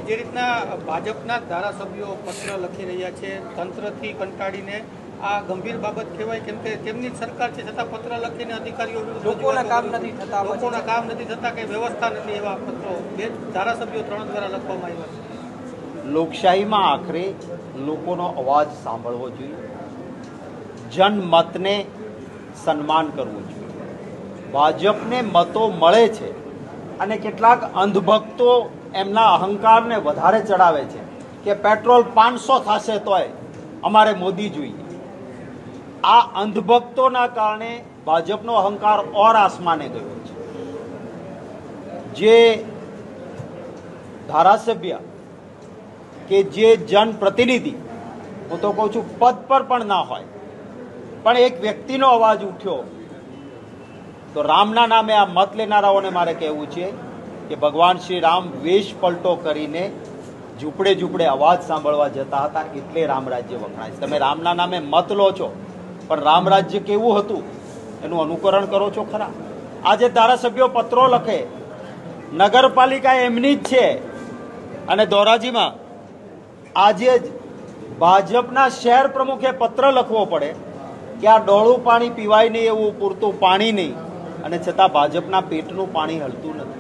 જે રીતના ભાજપના ધારાસભ્યો પત્ર લખી રહ્યા છે તંત્રથી કંટાળીને, આ ગંભીર બાબત કહેવાય, કેમ કે તેમની સરકાર છે છતાં પત્ર લખીને અધિકારીઓ લોકોના કામ નથી થતા કે વ્યવસ્થા નથી, એવા પત્રો બે ધારાસભ્યો 3 દ્વારા લખવામાં આવ્યા છે. લોકશાહીમાં આખરે લોકોનો અવાજ સાંભળવો જોઈએ, જનમતને સન્માન કરવું જોઈએ. ભાજપને મતો મળે છે અને કેટલાક અંધભક્તો એમના અહંકારને વધારે ચડાવે છે કે પેટ્રોલ 500 થશે તોય અમારે મોદી જોઈએ. આ અંધભક્તોના કારણે ભાજપનો અહંકાર ઓર આસમાને ગયો છે. જે ધારાસભ્ય કે જે જનપ્રતિનિધિ, હું તો કહું છું પદ પર પણ ના હોય, પણ એક વ્યક્તિનો અવાજ ઉઠ્યો, તો રામના નામે આ મત લેનારાઓને મારે કહેવું છે કે ભગવાન શ્રી રામ વેશ પલટો કરીને ઝૂંપડે ઝૂંપડે અવાજ સાંભળવા જતા હતા, એટલે રામ રાજ્ય વખણાય છે. તમે રામના નામે મત લો છો, પણ રામ રાજ્ય કેવું હતું એનું અનુકરણ કરો છો ખરા? આજે ધારાસભ્યો પત્રો લખે, નગરપાલિકા એમની જ છે, અને ધોરાજીમાં આજે જ ભાજપના શહેર પ્રમુખે પત્ર લખવો પડે કે આ ડોળું પાણી પીવાય નહીં, એવું પૂરતું પાણી નહીં, અને છતાં ભાજપના પેટનું પાણી હલતું નથી.